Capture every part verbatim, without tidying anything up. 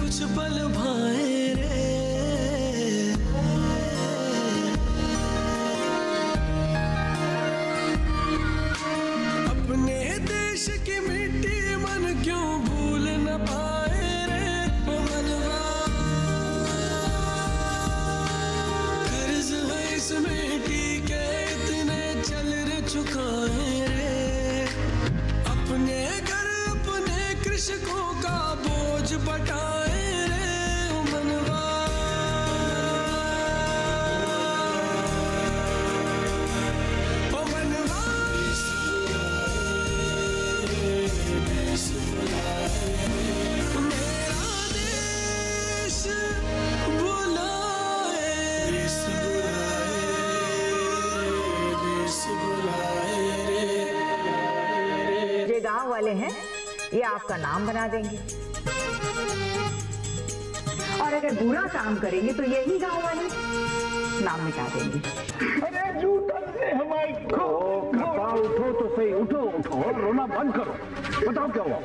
कुछ पल भाए रे, अपने देश की मिट्टी मन क्यों भूल न पाए रे ओ मनवा, कर्ज है इस मिट्टी के इतने चल रे चुकाए रे, अपने घर अपने कृषकों का बोझ बटाए रे ओ मनवा, ओ मनवा। मेरा देश बुलाए, देश बुलाए, देश बुलाए रे। ये गांव वाले हैं, ये आपका नाम बना देंगे, और अगर बुरा काम करेंगे तो यही गांव वाले नाम मिटा देंगे। अरे जूतन से हमारी खो खपा, उठो तो सही, उठो उठो और रोना बंद करो। बताओ क्या हुआ?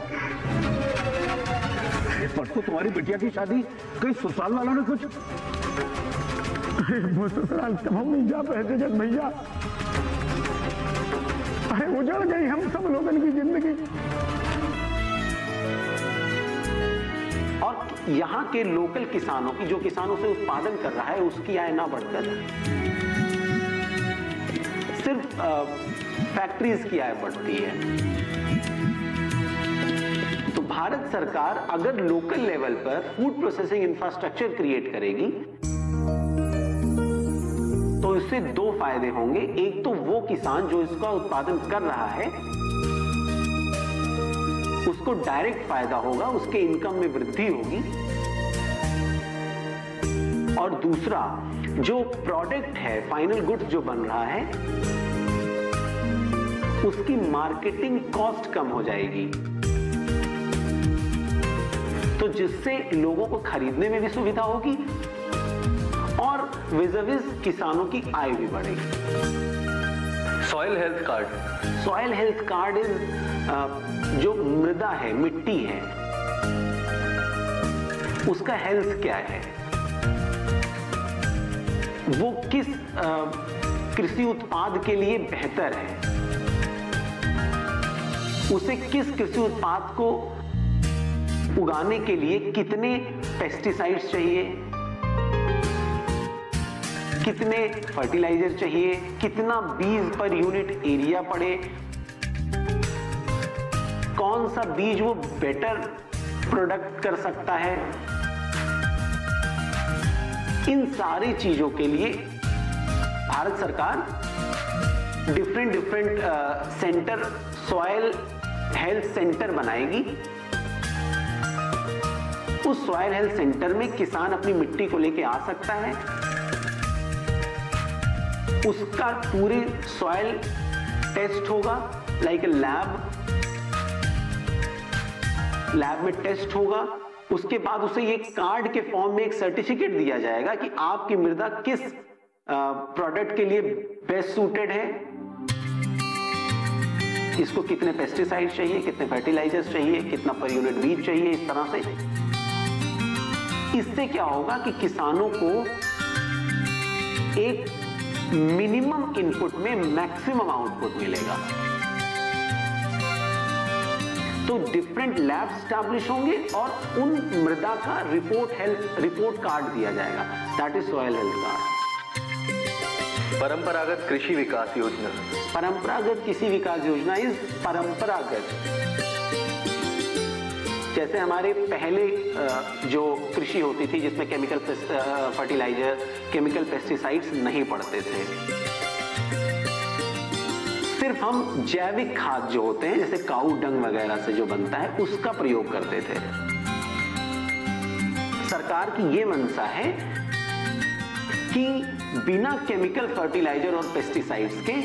परसों तुम्हारी बिटिया की शादी कई ससुराल वालों ने कुछ वो ससुराल हम नहीं जा पाए जग भैया, अरे उजड़ गई हम सब लोगों की जिंदगी। और यहाँ के लोकल किसानों की, जो किसानों से उत्पादन कर रहा है, उसकी आय ना बढ़कर सिर्फ फैक्ट्रीज की आय बढ़ती है। तो भारत सरकार अगर लोकल लेवल पर फूड प्रोसेसिंग इंफ्रास्ट्रक्चर क्रिएट करेगी तो इससे दो फायदे होंगे। एक तो वो किसान जो इसका उत्पादन कर रहा है उसको डायरेक्ट फायदा होगा, उसके इनकम में वृद्धि होगी, और दूसरा जो प्रोडक्ट है, फाइनल गुड्स जो बन रहा है, उसकी मार्केटिंग कॉस्ट कम हो जाएगी, तो जिससे लोगों को खरीदने में भी सुविधा होगी और विज़-विज़ किसानों की आय भी बढ़ेगी। Soil health card, soil health card is जो मृदा है, मिट्टी है, उसका हेल्थ क्या है, वो किस कृषि उत्पाद के लिए बेहतर है, उसे किस कृषि उत्पाद को उगाने के लिए कितने पेस्टिसाइड्स चाहिए, कितने फर्टिलाइजर चाहिए, कितना बीज पर यूनिट एरिया पड़े, कौन सा बीज वो बेटर प्रोडक्ट कर सकता है, इन सारी चीजों के लिए भारत सरकार different different centre, soil health centre बनाएगी। उस सॉइल हेल्थ सेंटर में किसान अपनी मिट्टी को लेके आ सकता है, उसका पूरे सॉइल टेस्ट होगा, लाइक ए लैब, लैब में टेस्ट होगा, उसके बाद उसे ये कार्ड के फॉर्म में एक सर्टिफिकेट दिया जाएगा कि आपकी मृदा किस प्रोडक्ट के लिए बेस्ट सूटेड है, इसको कितने पेस्टिसाइड चाहिए, कितने फर्टिलाइजर्स चाहिए, कितना पर यूनिट बीज चाहिए, इस तरह से। इससे क्या होगा कि किसानों को एक मिनिमम इनपुट में मैक्सिमम आउटपुट मिलेगा। तो डिफरेंट लैब स्टैब्लिश होंगे और उन मृदा का रिपोर्ट हेल्थ रिपोर्ट कार्ड दिया जाएगा, that is soil health card. परंपरागत कृषि विकास योजना, परंपरागत कृषि विकास योजना इज परंपरागत, जैसे हमारे पहले जो कृषि होती थी जिसमें केमिकल फर्टिलाइजर, केमिकल पेस्टिसाइड्स नहीं पड़ते थे, सिर्फ हम जैविक खाद जो होते हैं जैसे काऊ डंग वगैरह से जो बनता है उसका प्रयोग करते थे। सरकार की ये मंशा है कि बिना केमिकल फर्टिलाइजर और पेस्टिसाइड्स के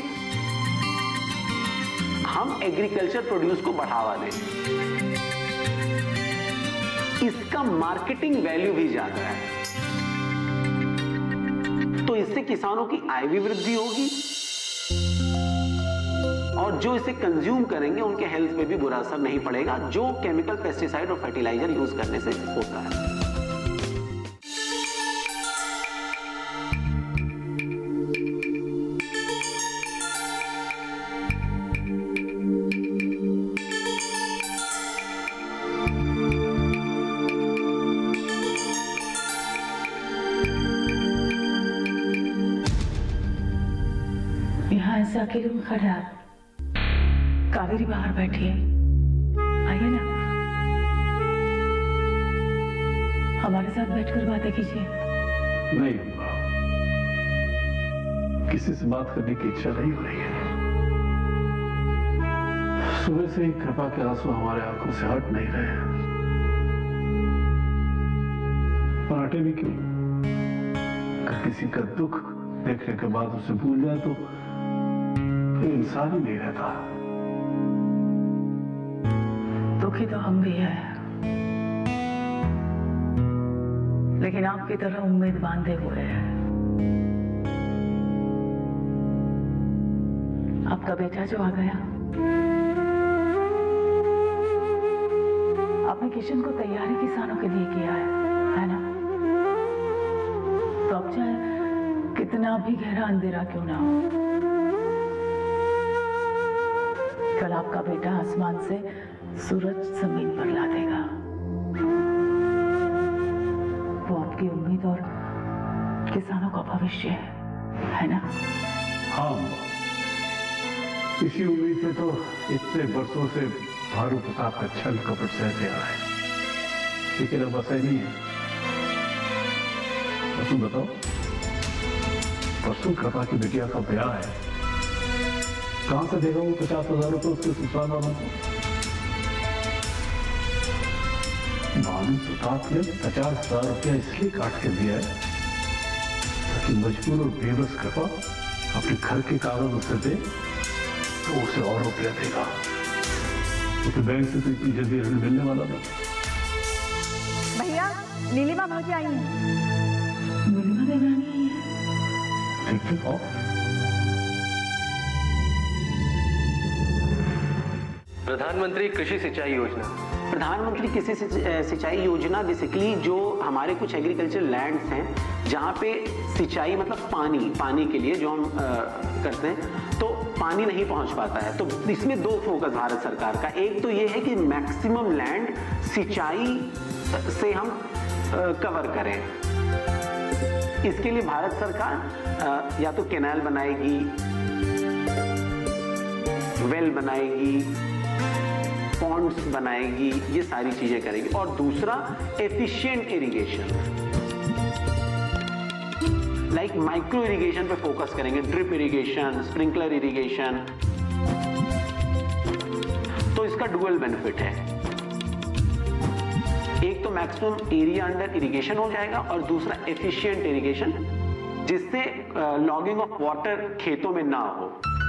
हम एग्रीकल्चर प्रोड्यूस को बढ़ावा दें। इसका मार्केटिंग वैल्यू भी ज्यादा है, तो इससे किसानों की आय भी वृद्धि होगी और जो इसे कंज्यूम करेंगे उनके हेल्थ पे भी बुरा असर नहीं पड़ेगा, जो केमिकल पेस्टिसाइड और फर्टिलाइजर यूज करने से होता है। यहाँ ऐसे अकेले में खड़े आप, कावेरी बाहर बैठी है, आइए ना हमारे साथ बैठकर बातें कीजिए। नहीं, किसी से बात करने की इच्छा नहीं हो रही है। सुबह से ही कृपा के आंसू हमारे आंखों से हट नहीं रहे। पराठे भी क्यों? अगर किसी का दुख देखने के बाद उसे भूल जाए तो फिर इंसान ही नहीं रहता। दुखी तो हम भी हैं, लेकिन आपकी तरह उम्मीद बांधे हुए हैं। आपका बेटा जो आ गया, आपने किशन को तैयारी किसानों के लिए किया है, है ना? तो अब चाहे कितना भी गहरा अंधेरा क्यों ना हो, कल आपका बेटा आसमान से सूरज जमीन पर ला देगा। वो आपकी उम्मीद और किसानों का भविष्य है, है ना? हाँ, इसी उम्मीद पे तो इतने बरसों से भारू प्रताप का छल कपट सहते आ रहे हैं, लेकिन अब ऐसा नहीं है। तो तुम बताओ, परसों कृपा की बिटिया का ब्याह है, कहां से देगा वो पचास हजार रुपये उसके ससुराल वालों को? भानु प्रताप ने पचास हजार रुपया इसलिए काट के दिया है ताकि मजबूर और बेबस कृपा अपने घर के कागज उसे दे तो उसे और रुपया देगा, क्योंकि बैंक से तो इतनी जल्दी ऋण मिलने वाला नहीं। भैया, नीलिमा भाभी आई हैं। नीलिमा देवरानी आई है। ठीक ठीक आओ। प्रधानमंत्री कृषि सिंचाई योजना। प्रधानमंत्री कृषि सिंचाई योजना बेसिकली जो हमारे कुछ एग्रीकल्चर लैंड्स हैं जहाँ पे सिंचाई मतलब पानी पानी के लिए जो हम आ, करते हैं, तो पानी नहीं पहुँच पाता है। तो इसमें दो फोकस भारत सरकार का, एक तो ये है कि मैक्सिमम लैंड सिंचाई से हम आ, कवर करें। इसके लिए भारत सरकार आ, या तो कैनाल बनाएगी, वेल बनाएगी, पॉन्ड्स बनाएगी, ये सारी चीजें करेगी। और दूसरा efficient irrigation, like micro irrigation पे फोकस करेंगे, ड्रिप इरिगेशन, स्प्रिंकलर इरिगेशन। तो इसका डुअल बेनिफिट है, एक तो मैक्सिमम एरिया अंडर इरिगेशन हो जाएगा और दूसरा एफिशिएंट इरिगेशन, जिससे लॉगिंग ऑफ वाटर खेतों में ना हो,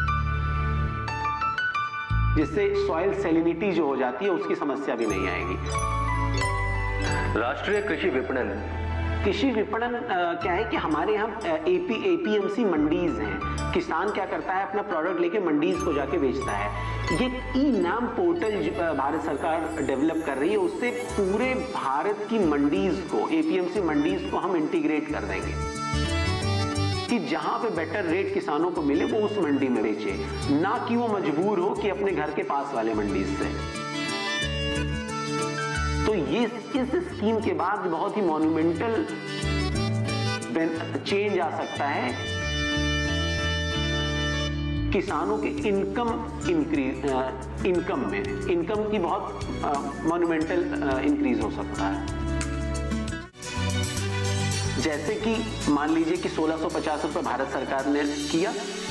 जिससे सॉइल सैलिनिटी जो हो जाती है उसकी समस्या भी नहीं आएगी। राष्ट्रीय कृषि विपणन। कृषि विपणन क्या है कि हमारे यहाँ एपी एपीएमसी मंडीज हैं। किसान क्या करता है, अपना प्रोडक्ट लेके मंडीज को जाके बेचता है। ये ई नाम पोर्टल भारत सरकार डेवलप कर रही है, उससे पूरे भारत की मंडीज को, एपीएमसी मंडीज को हम इंटीग्रेट कर देंगे कि जहां पे बेटर रेट किसानों को मिले वो उस मंडी में बेचे, ना कि वो मजबूर हो कि अपने घर के पास वाले मंडी से। तो ये इस स्कीम के बाद बहुत ही मॉन्यूमेंटल चेंज आ सकता है, किसानों के इनकम इंक्रीज इनकम में इनकम की बहुत मॉन्यूमेंटल इंक्रीज हो सकता है। जैसे कि मान लीजिए कि सोलह सौ पचास रुपए भारत सरकार ने किया,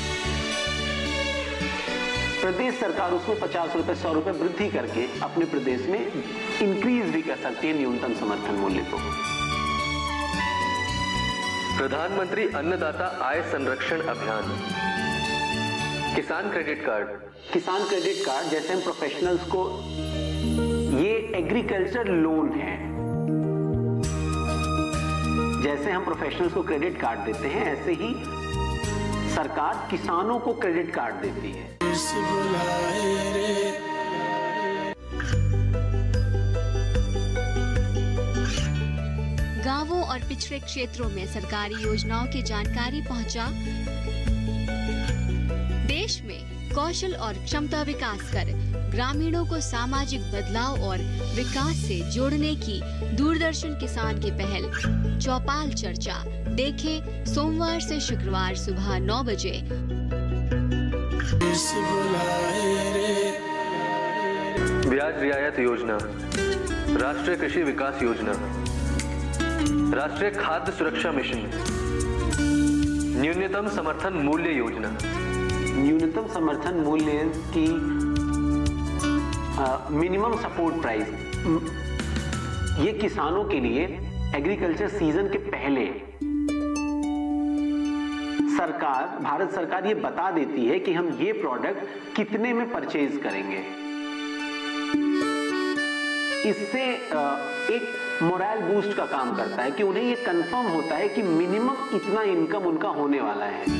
प्रदेश सरकार उसमें पचास रुपए सौ रुपए वृद्धि करके अपने प्रदेश में इंक्रीज भी कर सकती है न्यूनतम समर्थन मूल्य को। प्रधानमंत्री अन्नदाता आय संरक्षण अभियान। किसान क्रेडिट कार्ड। किसान क्रेडिट कार्ड जैसे हम प्रोफेशनल्स को, ये एग्रीकल्चर लोन है। जैसे हम प्रोफेशनल्स को क्रेडिट कार्ड देते हैं, ऐसे ही सरकार किसानों को क्रेडिट कार्ड देती है। गांवों और पिछड़े क्षेत्रों में सरकारी योजनाओं की जानकारी पहुंचा। देश में कौशल और क्षमता विकास कर ग्रामीणों को सामाजिक बदलाव और विकास से जोड़ने की दूरदर्शन किसान की पहल चौपाल चर्चा देखें सोमवार से शुक्रवार सुबह नौ बजे। ब्याज रियायत योजना, राष्ट्रीय कृषि विकास योजना, राष्ट्रीय खाद्य सुरक्षा मिशन, न्यूनतम समर्थन मूल्य योजना। न्यूनतम समर्थन मूल्य की मिनिमम सपोर्ट प्राइस, ये किसानों के लिए एग्रीकल्चर सीजन के पहले सरकार, भारत सरकार ये बता देती है कि हम ये प्रोडक्ट कितने में परचेज करेंगे। इससे एक मोरल बूस्ट का काम करता है कि उन्हें ये कंफर्म होता है कि मिनिमम इतना इनकम उनका होने वाला है।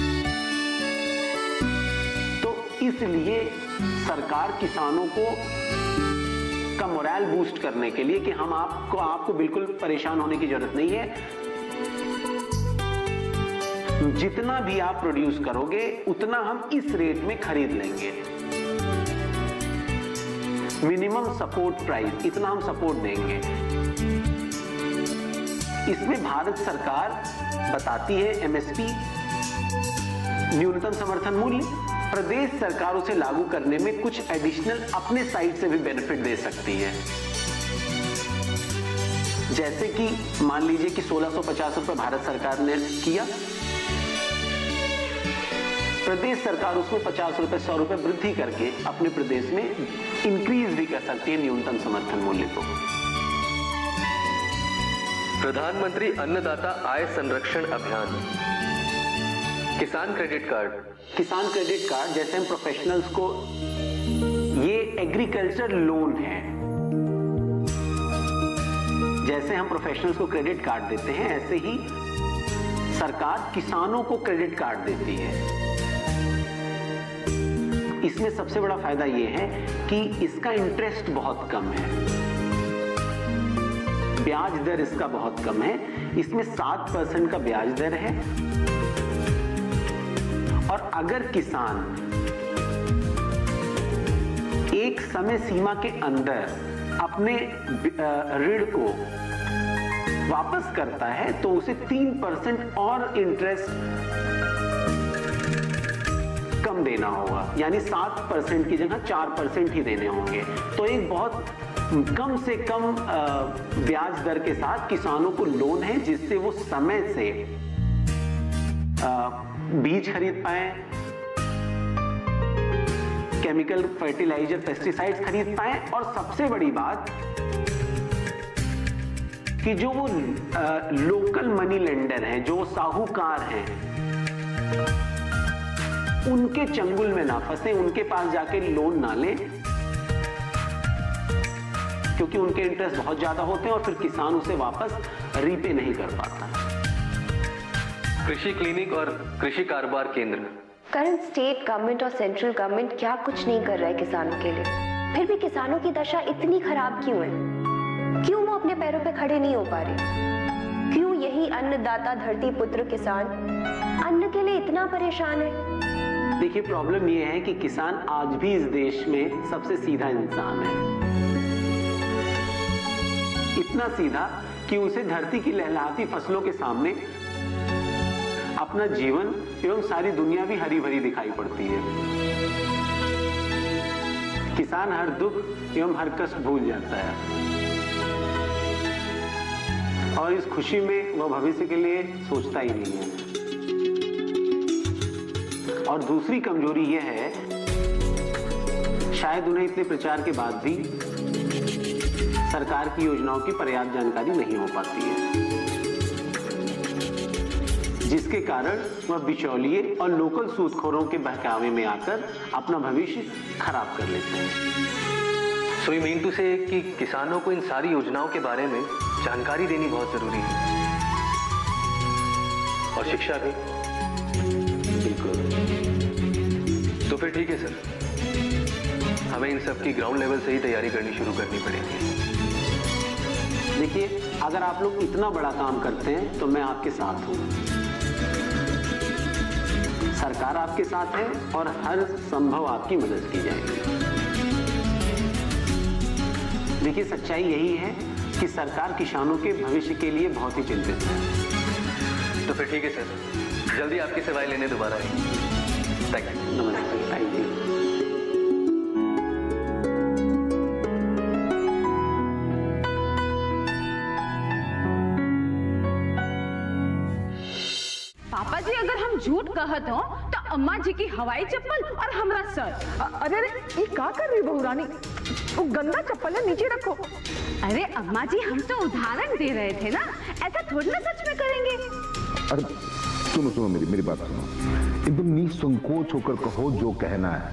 तो इसलिए सरकार किसानों को का मोरल बूस्ट करने के लिए कि हम आपको आपको बिल्कुल परेशान होने की जरूरत नहीं है, जितना भी आप प्रोड्यूस करोगे उतना हम इस रेट में खरीद लेंगे। मिनिमम सपोर्ट प्राइस, इतना हम सपोर्ट देंगे। इसमें भारत सरकार बताती है एमएसपी, न्यूनतम समर्थन मूल्य। प्रदेश सरकार उसे लागू करने में कुछ एडिशनल अपने साइड से भी बेनिफिट दे सकती है, जैसे कि मान लीजिए कि सोलह सौ पचास रुपए भारत सरकार ने किया, प्रदेश सरकार उसमें पचास रुपए सौ रुपए वृद्धि करके अपने प्रदेश में इंक्रीज भी कर सकती है न्यूनतम समर्थन मूल्य को। प्रधानमंत्री अन्नदाता आय संरक्षण अभियान, किसान क्रेडिट कार्ड। किसान क्रेडिट कार्ड, जैसे हम प्रोफेशनल्स को, ये एग्रीकल्चर लोन है। जैसे हम प्रोफेशनल्स को क्रेडिट कार्ड देते हैं, ऐसे ही सरकार किसानों को क्रेडिट कार्ड देती है। इसमें सबसे बड़ा फायदा यह है कि इसका इंटरेस्ट बहुत कम है, ब्याज दर इसका बहुत कम है। इसमें सात परसेंट का ब्याज दर है, और अगर किसान एक समय सीमा के अंदर अपने ऋण को वापस करता है तो उसे तीन परसेंट और इंटरेस्ट कम देना होगा, यानी सात परसेंट की जगह चार परसेंट ही देने होंगे। तो एक बहुत कम से कम ब्याज दर के साथ किसानों को लोन है, जिससे वो समय से बीज खरीद पाए, केमिकल फर्टिलाइजर पेस्टिसाइड्स खरीद पाए, और सबसे बड़ी बात कि जो वो लोकल मनी लेंडर हैं, जो साहूकार हैं, उनके चंगुल में ना फंसे, उनके पास जाके लोन ना लें, क्योंकि उनके इंटरेस्ट बहुत ज्यादा होते हैं और फिर किसान उसे वापस रीपे नहीं कर पाता। कृषि क्लिनिक और कृषि कारोबार केंद्र। करंट स्टेट गवर्नमेंट और सेंट्रल गवर्नमेंट क्या कुछ नहीं कर रहा है किसानों के लिए, फिर भी किसानों की दशा इतनी खराब क्यों है? क्यों वो अपने पैरों पे खड़े नहीं हो पा रहे? क्यों यही अन्नदाता धरती पुत्र किसान अन्न के लिए इतना परेशान है? देखिए, प्रॉब्लम ये है कि किसान आज भी इस देश में सबसे सीधा इंसान है, इतना सीधा कि उसे धरती की लहलहाती फसलों के सामने अपना जीवन एवं सारी दुनिया भी हरी भरी दिखाई पड़ती है। किसान हर दुख एवं हर कष्ट भूल जाता है, और इस खुशी में वह भविष्य के लिए सोचता ही नहीं है। और दूसरी कमजोरी यह है, शायद उन्हें इतने प्रचार के बाद भी सरकार की योजनाओं की पर्याप्त जानकारी नहीं हो पाती है, जिसके कारण वह बिचौलिए और लोकल सूदखोरों के बहकावे में आकर अपना भविष्य खराब कर लेते हैं। सो यू मीन टू से कि किसानों को इन सारी योजनाओं के बारे में जानकारी देनी बहुत जरूरी है, और शिक्षा भी। बिल्कुल। तो फिर ठीक है सर, हमें इन सब की ग्राउंड लेवल से ही तैयारी करनी शुरू करनी पड़ेगी। देखिए, अगर आप लोग इतना बड़ा काम करते हैं तो मैं आपके साथ हूं। सरकार आपके साथ है और हर संभव आपकी मदद की जाएगी। देखिए, सच्चाई यही है कि सरकार किसानों के भविष्य के लिए बहुत ही चिंतित है। तो फिर ठीक है सर, जल्दी आपकी सेवाएं लेने दोबारा आएंगे। Thank you. नमस्ते। Thank you. पापा जी, अगर हम झूठ कहत हो तो अम्मा जी की हवाई चप्पल और हमरा सर। अरे अरे ये क्या कर रही बहू रानी? वो गंदा चप्पल है, नीचे रखो। अरे अम्मा जी, हम तो उदाहरण दे रहे थे ना, ऐसा थोड़ी ना सच में करेंगे। अरे सुनो सुनो, मेरी मेरी बात सुनो, एकदम निसंकोच होकर कहो जो कहना है।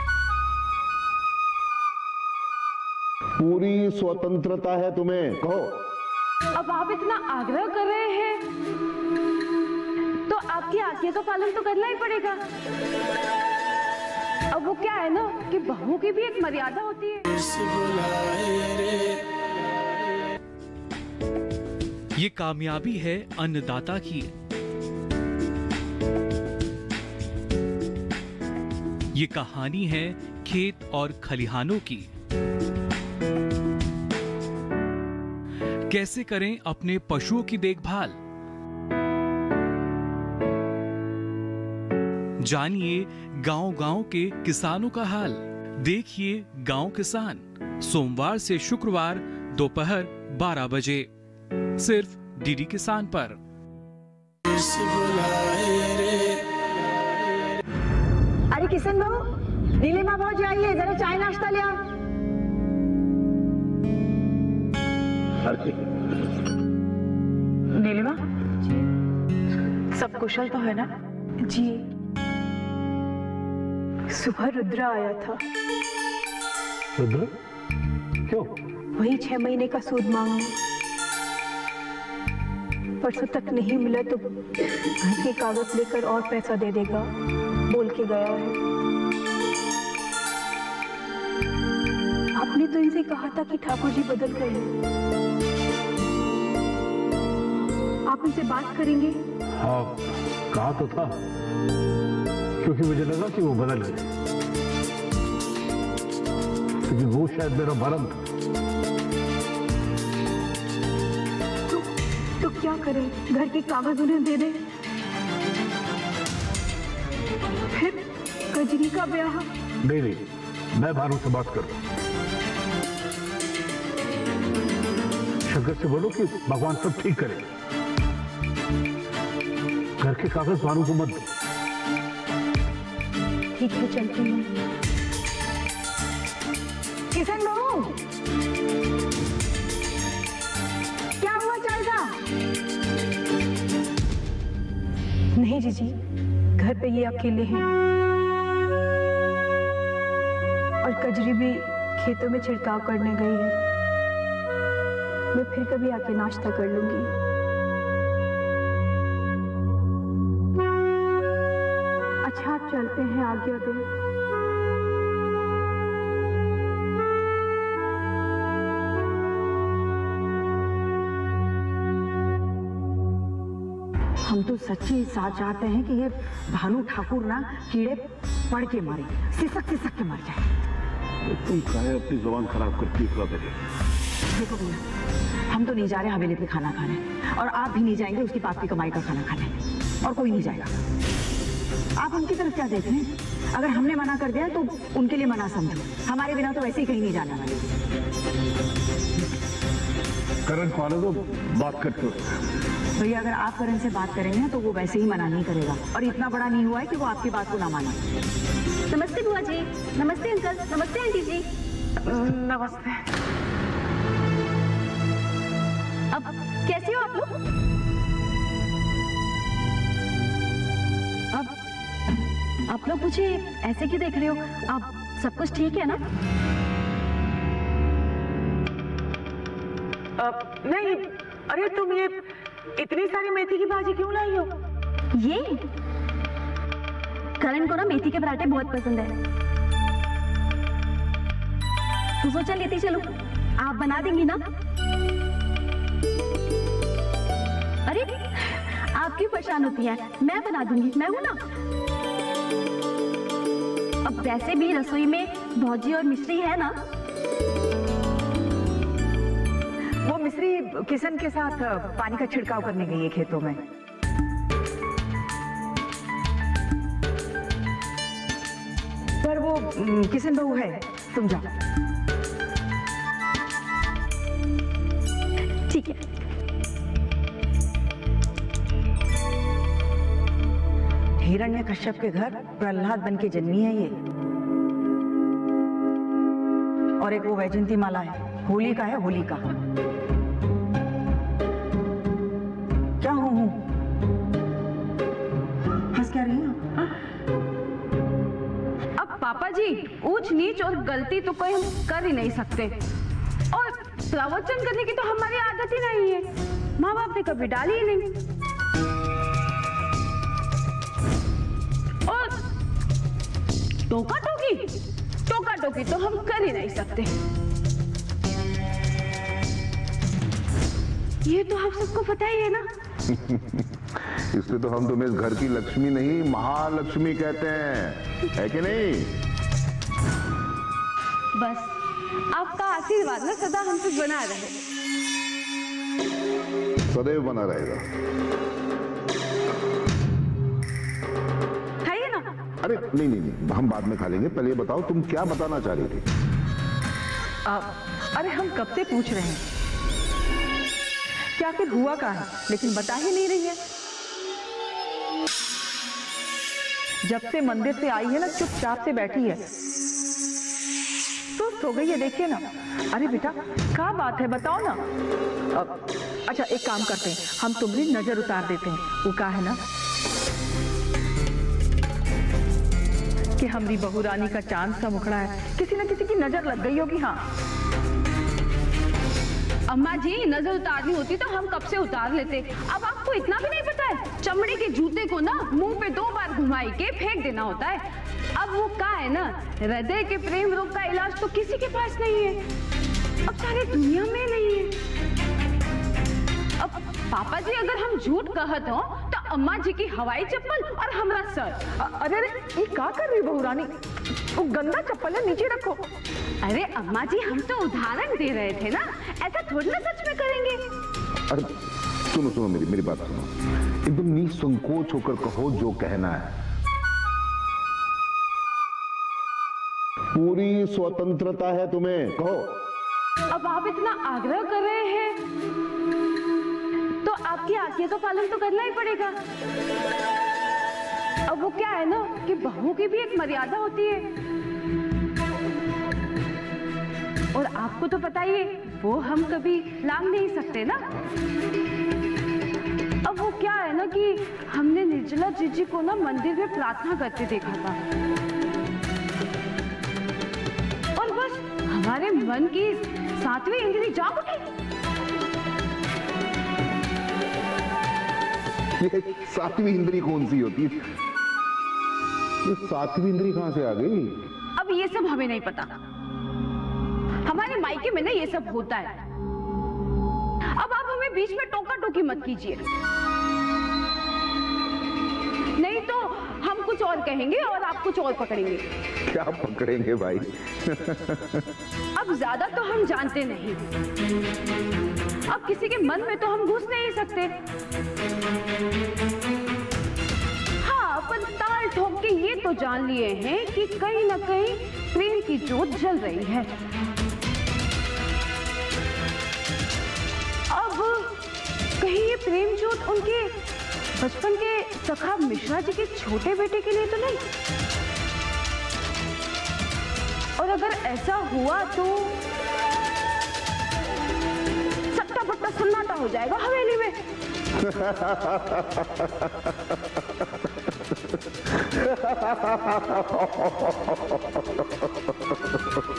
पूरी स्वतंत्रता है तुम्हें, कहो। अब आप इतना आग्रह कर रहे हैं तो आपकी आज्ञा का पालन तो करना ही पड़ेगा। अब वो क्या है ना कि बहू की भी एक मर्यादा होती है। ये कामयाबी है अन्नदाता की। ये कहानी है खेत और खलिहानों की। कैसे करें अपने पशुओं की देखभाल, जानिए गांव-गांव के किसानों का हाल। देखिए गांव किसान, सोमवार से शुक्रवार दोपहर बारह बजे, सिर्फ डीडी किसान पर। अरे किशन बाबू, नीलिमा भाजी आई है, जरा चाय नाश्ता ले आओ। नीलिमा, सब कुशल तो है ना? जी, सुबह रुद्र आया था। रुद्र? क्यों? वही छह महीने का सूद मांगने। परसों तक नहीं मिला तो घर के कागज लेकर और पैसा दे देगा बोल के गया है। आपने तो इनसे कहा था कि ठाकुर जी बदल गए हैं। आप इनसे बात करेंगे? हाँ, कहा तो था, क्योंकि मुझे लगा कि वो बदल गए, लेकिन वो शायद मेरा भरम था। तो, तो क्या करें? घर के कागज उन्हें दे दे, फिर कजरी का ब्याह? नहीं नहीं, मैं भानु से बात करूं। शंकर से बोलो कि भगवान सब ठीक करे। घर के कागज भानु को मत दो। ठीक है, चलती हूँ। किशन बाबू, क्या हुआ चाय का? नहीं जीजी, घर पे ये अकेले हैं और कजरी भी खेतों में छिड़काव करने गई है। मैं फिर कभी आके नाश्ता कर लूंगी। अच्छा, आप चलते हैं, आज्ञा दें। हम तो सच्ची साथ चाहते हैं कि ये भानु ठाकुर ना कीड़े पड़ के मरे, सिसक सिसक के मर जाए। तुम काहे अपनी जुबान खराब करती हो? देखो भैया, हम तो नहीं जा रहे हवेली पे खाना खाने, और आप भी नहीं जाएंगे उसकी पाप की कमाई का खाना खाने, और कोई नहीं जाएगा। आप उनकी तरफ क्या देख रहे हैं? अगर हमने मना कर दिया तो उनके लिए मना समझो, हमारे बिना तो वैसे ही कहीं नहीं जाने वाले। करण को आने दो, बात करते हो। भैया, अगर आप करण से बात करेंगे तो वो वैसे ही मना नहीं करेगा, और इतना बड़ा नहीं हुआ है कि वो आपकी बात को ना माने। नमस्ते बुआ जी। नमस्ते अंकल। नमस्ते आंटी जी। नमस्ते। अब कैसे हो आप लोग? अब आप लोग मुझे ऐसे क्यों देख रहे हो? आप सब कुछ ठीक है ना? अब नहीं, अरे तुम ये इतनी सारी मेथी की भाजी क्यों लाई हो? ये करण को ना मेथी के पराठे बहुत पसंद है, तो सोचा लेती चलो। आप बना देंगी ना? अरे आप क्यों परेशान होती हैं? मैं बना दूंगी, मैं हूं ना। अब वैसे भी रसोई में भौजी और मिश्री है ना। वो मिश्री किशन के साथ पानी का छिड़काव करने गई है खेतों में। पर वो किशन बहू है, तुम जाओ। ठीक है। हिरण्य कश्यप के घर प्रहलाद बन के जन्मी है ये। और एक वो वैजयंती माला है, होली का है, होली का। क्या हूं हूं हंस क्या रही हैं? अब पापा जी, ऊंच नीच और गलती तो कोई हम कर ही नहीं सकते, और प्रवचन करने की तो हमारी आदत ही नहीं है। माँ बाप ने कभी डाली ही नहीं। और टोका टोकी टोका टोकी तो हम कर ही नहीं सकते। ये तो आप सबको पता ही है ना। इसलिए तो हम तुम्हें इस घर की लक्ष्मी नहीं महालक्ष्मी कहते हैं, है कि नहीं? बस आपका आशीर्वाद ना सदा हम पे बना रहे। सदैव बना रहेगा। खाइए ना। अरे नहीं नहीं नहीं, हम बाद में खा लेंगे। पहले ये बताओ तुम क्या बताना चाह रही थी? आ, अरे हम कब से पूछ रहे हैं कि आखिर हुआ क्या है, लेकिन बता ही नहीं रही है। जब से मंदिर से आई है ना, चुपचाप से बैठी है। तो सो गई है, देखिए ना। अरे बेटा क्या बात है, बताओ ना। अब, अच्छा एक काम करते हैं, हम तुम्हारी नजर उतार देते हैं। वो क्या है ना कि हमारी बहू रानी का चांद सा मुखड़ा है, किसी न किसी की नजर लग गई होगी। हाँ अम्मा जी, नजर उतारनी होती तो हम कब से उतार लेते। अब आपको इतना भी नहीं पता है, चमड़े के जूते को ना मुंह पे दो बार घुमाई के फेंक देना होता है। अब वो क्या है ना, हृदय के प्रेम रोग का इलाज तो किसी के पास नहीं है, अब सारी दुनिया में नहीं है। अब पापा जी अगर हम झूठ कहत हो तो अम्मा जी की हवाई चप्पल और हमारा सर। अरे अरे ये क्या कर रही बहू रानी? वो गंदा चप्पल है, नीचे रखो। अरे अम्मा जी, हम तो उदाहरण दे रहे थे ना, ऐसा थोड़ी ना सच में करेंगे। अरे सुनो सुनो, मेरी मेरी बात सुनो। एकदम निसंकोच होकर कहो जो कहना है। पूरी स्वतंत्रता है तुम्हें, कहो। अब आप इतना आग्रह कर रहे हैं तो आपकी आज्ञा का पालन तो करना ही पड़ेगा। अब वो क्या है ना कि बहू की भी एक मर्यादा होती है, और आपको तो पता ही है वो हम कभी लांघ नहीं सकते ना। अब वो क्या है ना कि हमने निर्जला जीजी को ना मंदिर में प्रार्थना करते देखा था, और बस हमारे मन की सातवीं इंद्री जाग उठी। ये सातवीं इंद्री कौन सी होती है? ये सातवीं इंद्री कहां से आ गई? अब ये सब हमें नहीं पता, हमारे मायके में ना ये सब होता है। अब आप हमें बीच में टोका टोकी मत कीजिए, नहीं तो हम कुछ और कहेंगे और आप कुछ और पकड़ेंगे। क्या पकड़ेंगे भाई? अब ज्यादा तो हम जानते नहीं, अब किसी के मन में तो हम घुस नहीं सकते। हाँ, पर ताल ठोक के ये तो जान लिए हैं कि कहीं ना कहीं प्रेम की जोत जल रही है। अब कहीं ये प्रेम जोत उनके बचपन के सखा मिश्रा जी के छोटे बेटे के लिए तो नहीं? और अगर ऐसा हुआ तो सट्टा पट्टा सन्नाटा हो जाएगा हवेली में।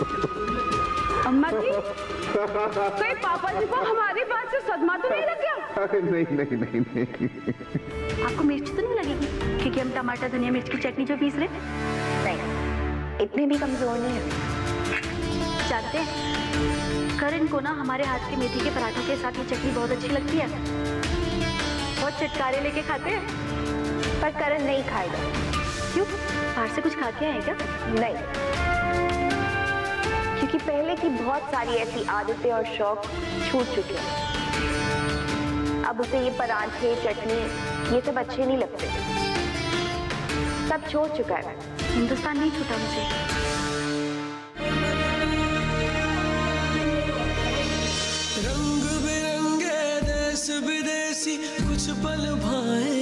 अम्मा जी, कोई पापा जी को हमारी बात से सदमा तो नहीं लग गया? अरे नहीं नहीं नहीं नहीं। आपको मिर्च तो नहीं लगेगी क्योंकि हम टमाटर धनिया मिर्च की चटनी जो पीस रहे? नहीं, इतने भी कमजोर नहीं है। जानते हैं करण को ना हमारे हाथ के मेथी के पराठों के साथ ये चटनी बहुत अच्छी लगती है, बहुत चटकारे लेके खाते हैं। पर करण नहीं खाएगा। क्यों? बाहर से कुछ खा के आए क्या? नहीं, क्योंकि पहले की बहुत सारी ऐसी आदतें और शौक छूट चुके हैं। अब उसे ये पराठे चटनी ये सब अच्छे नहीं लगते, सब छोड़ चुका है। हिंदुस्तान नहीं छूटा मुझे। रंग बिरंगे देश विदेशी कुछ पल भाए